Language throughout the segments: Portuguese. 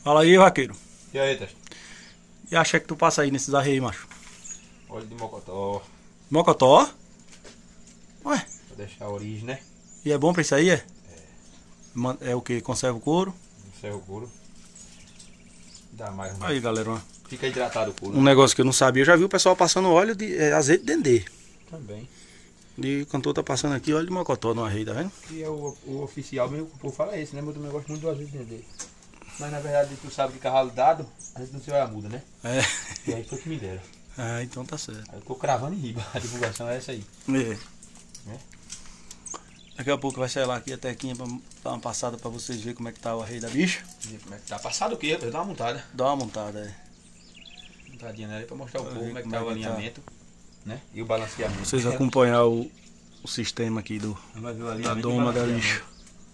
Fala aí, vaqueiro. E aí, Teste? E acha que tu passa aí nesses arreios, macho? Óleo de mocotó. Mocotó? Ué, Pra deixar a origem, né? e é bom pra isso aí, é? É o que? Conserva o couro? Isso é o couro. Dá mais Aí, galera, Fica hidratado o couro. um negócio que eu não sabia. Eu já vi o pessoal passando óleo de azeite de dendê. Também. E o cantor tá passando aqui óleo de mocotó no arreio, tá vendo? E é o oficial mesmo que o povo fala é esse, né? Mas eu também gosto muito do azeite de dendê. Mas na verdade, tu sabe que cavalo dado, a gente não se vai a muda, né? É. E aí foi que me deram. Ah, então tá certo. Aí eu tô cravando em riba. A divulgação é essa aí. É. Né? Daqui a pouco vai sair lá aqui a tequinha pra dar uma passada pra vocês verem como é que tá o arreio da bicha. E como é que tá? Passado o quê, rapaz? Dá uma montada. Dá uma montada, é. Montadinha nela aí pra mostrar o Pra povo ver como é que como tá o é que tá. alinhamento. Né? E o balanceamento. Vocês acompanhar o sistema aqui Vai ver o da alinhamento e o doma da balanceamento. bicha.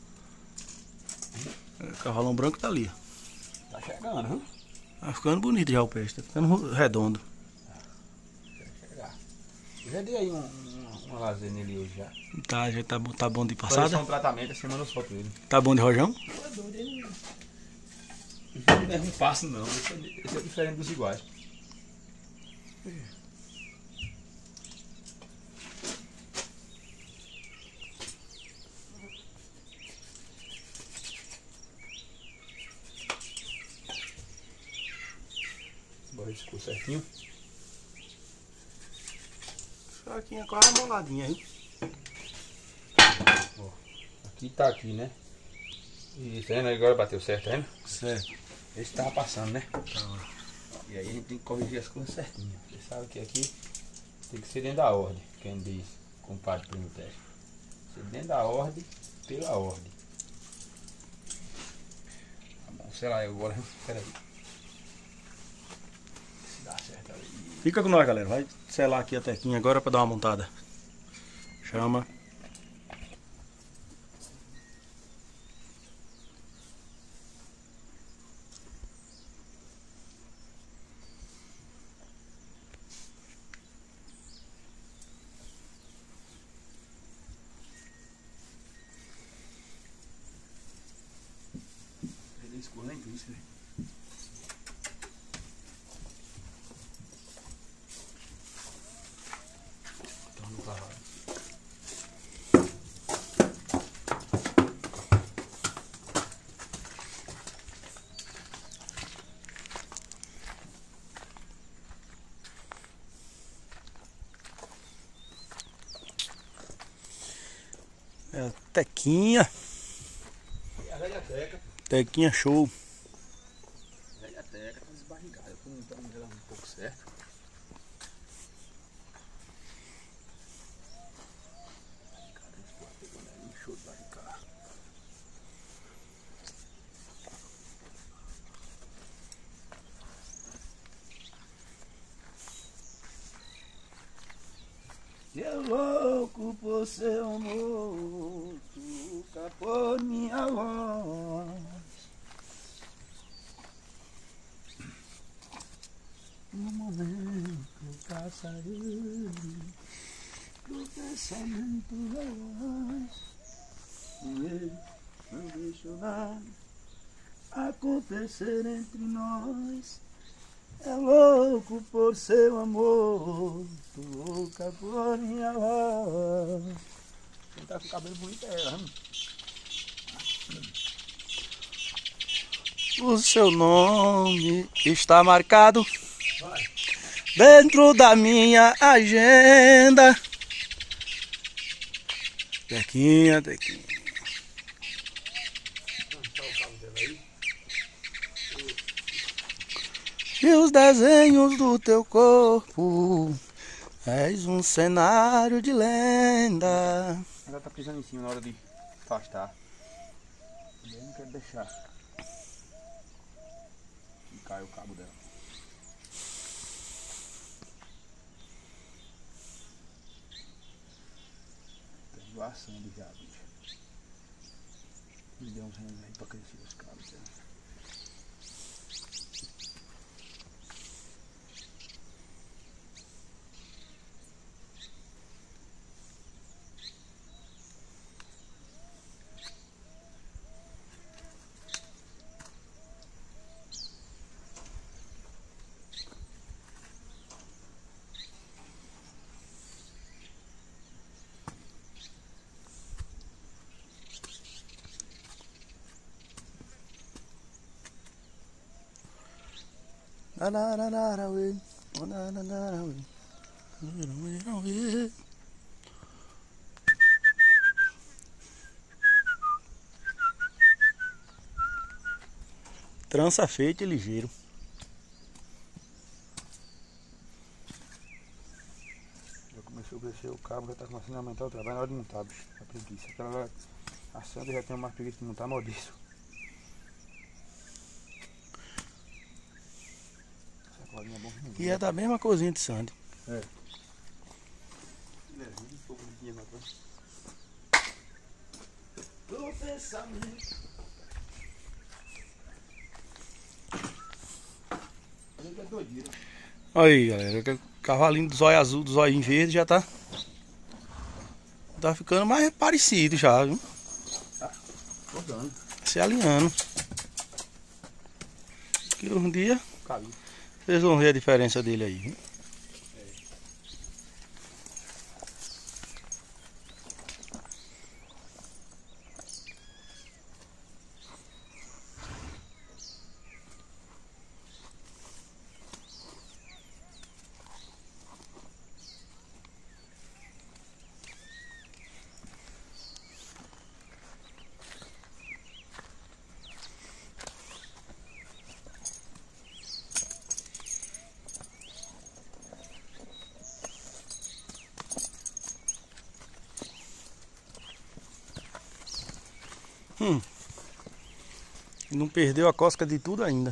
O cavalão branco tá ali. Tá chegando, viu? Tá ficando bonito já o peixe, tá ficando redondo. Eu já dei aí uma lazer nele hoje já. Tá, já tá bom de Foi passada? só um tratamento, a semana eu solto ele. Tá bom de rojão? Não é doido, ele não é um passo não, esse é diferente dos iguais. Bora ficou certinho. Aqui é quase uma moladinha, hein? Ó, aqui tá aqui, né? E tá vendo? Agora bateu certo, tá vendo? Certo. Esse tava passando, né? Tá. E aí a gente tem que corrigir as coisas certinho. Você sabe que aqui tem que ser dentro da ordem, quem diz, compadre Primo Teste. Ser dentro da ordem, pela ordem. Tá bom, sei lá, agora. Peraí. Se dá certo ali. Fica com nós, galera. Vai selar aqui a tequinha agora pra dar uma montada. Chama. Ele escorreu em tudo, você vê. Então no cavalo. É a tequinha. E a velha teca. Tequinha show. A velha teca tá desbarrigada. Eu tô montando ela um pouco certo. Cara, esse porra pegando aí, show de barricar. Eu louco por seu amor, tu por minha voz. No momento passarei do pensamento veloz. Não deixo nada acontecer entre nós. É louco por seu amor, tu louca por minha voz. Quem tá com o cabelo bonito é ela, né? O seu nome está marcado Vai. dentro da minha agenda. Tequinha, tequinha. Tá o cabo dela aí. E os desenhos do teu corpo, és um cenário de lenda. Ela tá pisando em cima na hora de afastar. Eu não quero deixar. E cai o cabo dela. Tá esvoaçando já, bicho. Me deu uns remédios aí pra crescer os cabos dela. Trança feita e ligeiro. Já começou a crescer o cabo, já tá começando a aumentar o trabalho na hora de montar, bicho. A preguiça. Aquela a Sandra já tem mais preguiça de montar, mal disso. E é da mesma cozinha de Sandy. É. Um pouco de dinheiro mais. Olha aí, galera, o cavalinho do zóio azul, do zóio verde já tá ficando mais parecido já, viu? Tá rodando. Se alinhando. Que um dia Caiu. vocês vão ver a diferença dele aí, viu? Não perdeu a cosca de tudo ainda.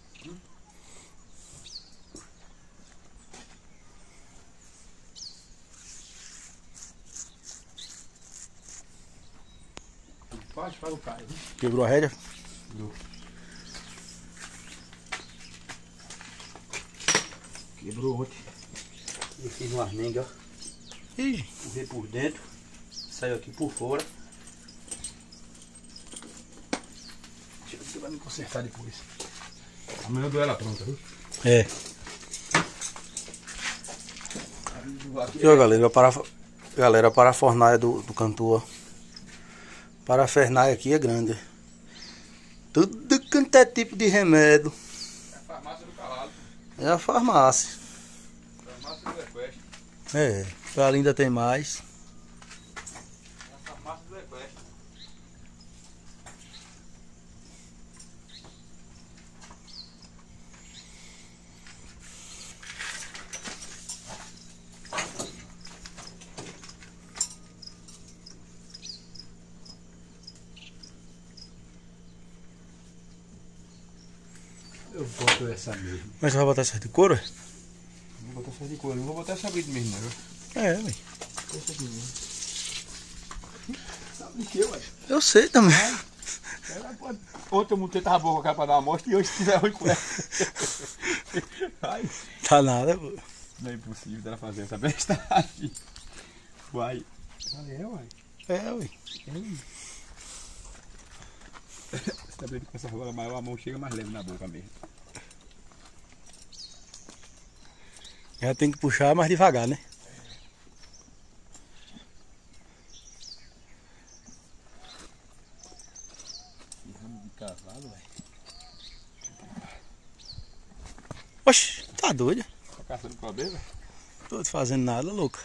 Quase para o cara. Quebrou a rédea? Quebrou ontem. Eu fiz um armengue, ó. Ih, Empurrei por dentro. Saiu aqui por fora. Deixa eu ver se vai me consertar depois. Amanhã eu dou ela pronta, viu? é. E ó, galera, para a fornalha do cantor. Para a fornalha aqui é grande. Tudo quanto é tipo de remédio. É a farmácia do cavalo. É a farmácia. Farmácia do Equestre. É, pra ainda tem mais. É a farmácia do Equestre. Eu boto essa mesmo. Mas você vai botar essa de couro? Não vou botar essa de couro, não vou botar essa brita mesmo, não. É, velho. Essa aqui mesmo. Sabe de que, ué? Eu sei também. Ontem eu montei, tava boa com a capa da amostra e hoje tiver ruim com ela. Ai, Tá nada, pô. não é impossível dela fazer essa bestagem. Uai. É, uai. É, ué. Você tá vendo que com essa rola maior a mão chega mais leve na boca mesmo. Já tem que puxar mais devagar, né? Ramo de cavalo, ué. Oxi, tá doido? Tá caçando problema? Tô fazendo nada, louca.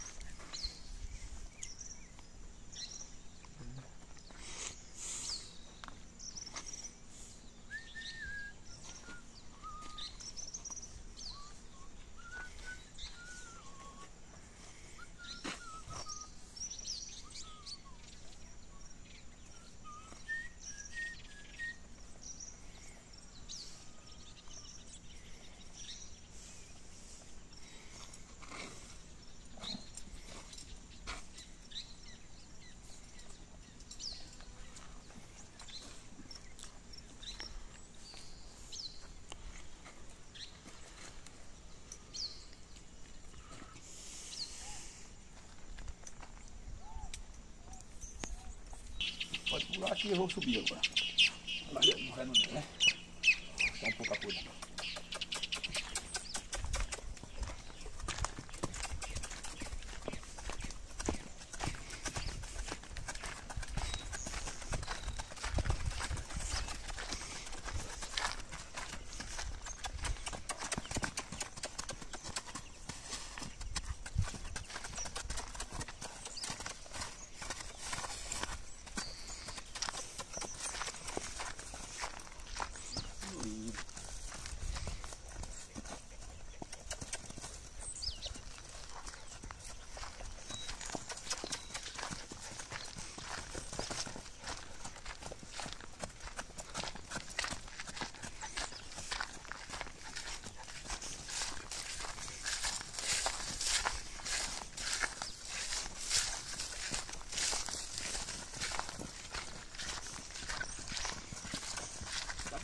Pode pular aqui e eu vou subir agora. Lá, não vai não, né? Tá um pouco apurado.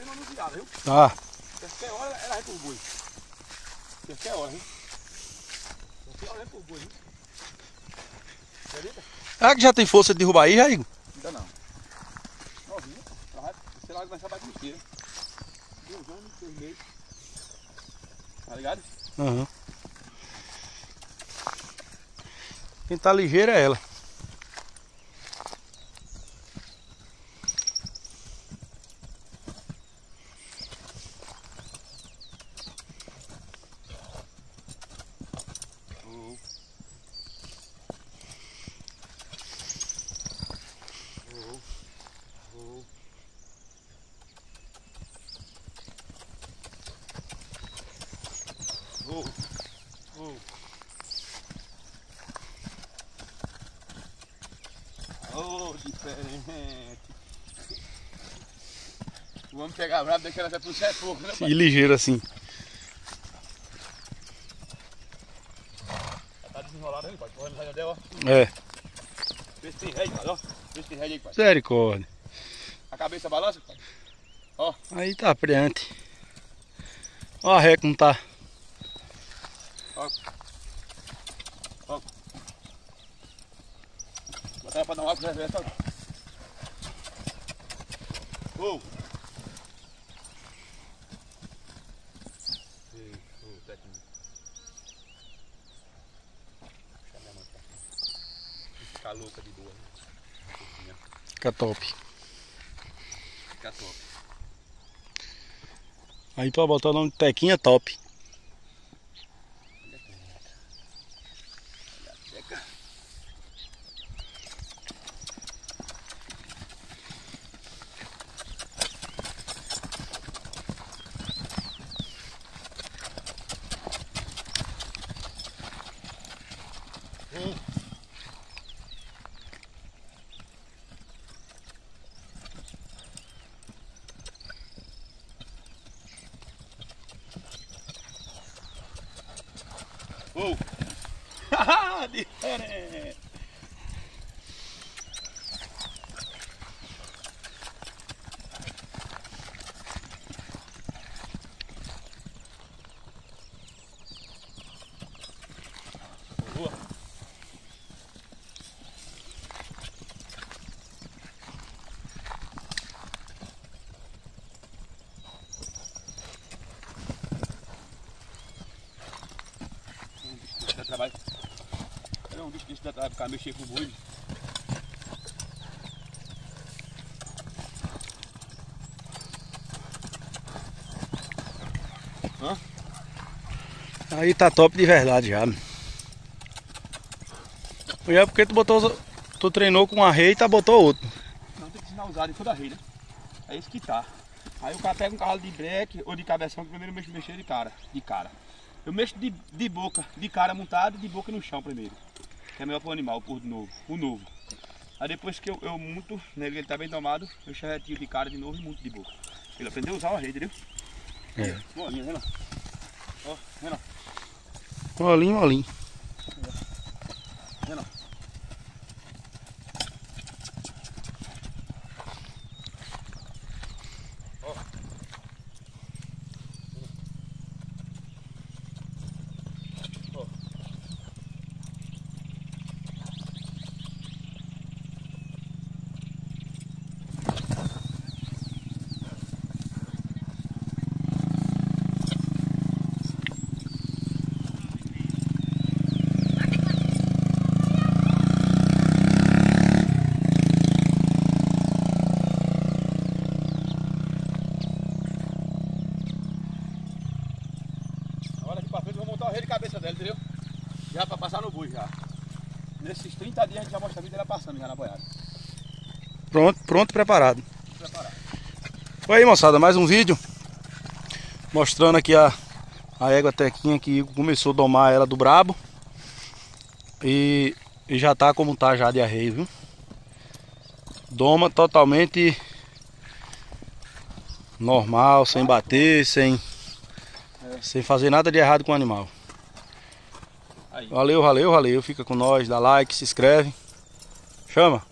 tem uma virada, viu? Tá. Qualquer hora ela vai pro boi. Qualquer hora, viu? Qualquer hora vai pro boi, viu? Acredita? Ah, que já tem força de derrubar aí, Jair? Ainda não. Novinha. Ela vai, sei lá, começar a bater inteira. 2 anos, 2 meses. Tá ligado? Aham. Quem tá ligeiro é ela. Oh, diferente. Vamos pegar bravo, deixa ela até pro certo pouco, né, pai? E ligeiro assim. Já tá desenrolado aí, pai. Correndo no raio dela, ó. É. Vê se tem rede, pai, ó. Vê se tem rede aí, pai. Misericórdia. A cabeça balança, pai. Ó. Aí tá preante. Ó a ré como tá. Ó. Ó. Bota ela pra dar um álcool reverso, ó. Fica louca de boa, né? Fica top. Fica top. Aí tu vai botar o nome de Tequinha Top. Olha a teca. Haha, diferente. Boa. Dá trabalho. É um bicho que dá trabalho ficar mexer com o boi. Hã? Aí tá top de verdade já. E é porque tu botou. Tu treinou com uma rei e tá botou outro. Não, tem que ensinar a usar de toda a rei, né? É isso que tá. Aí o cara pega um cavalo de breque ou de cabeção, que primeiro eu mexo de cara. Eu mexo de boca, de cara montado e de boca no chão primeiro. Que é melhor pro animal, o novo. O novo. Aí depois que eu monto, né, ele tá bem domado, eu charretio de cara de novo e monto de boca. Ele aprendeu a usar a rede, entendeu? É. Molinha, Renan. Ó, Renan. Molinho, molinho. Renan. Dela, entendeu? Já para passar no boi já. Nesses 30 dias a gente já mostra a vida dela passando já na boiada. Pronto, preparado. Foi aí, moçada, mais um vídeo mostrando aqui a égua Tequinha que começou a domar ela do brabo. E já tá como tá já de arreio, viu? Doma totalmente normal, sem bater, sem fazer nada de errado com o animal. Aí. Valeu. Fica com nós, dá like, se inscreve. Chama!